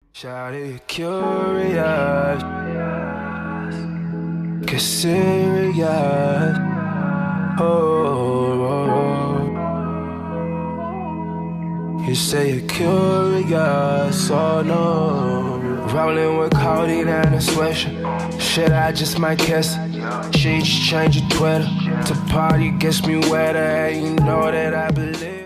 Shawty curious, get serious. Oh. You say you're curious, oh no. Rolling with codeine and a sweatshirt. Shit, I just might kiss it. She just changed your Twitter to party, gets me wetter, and you know that I believe.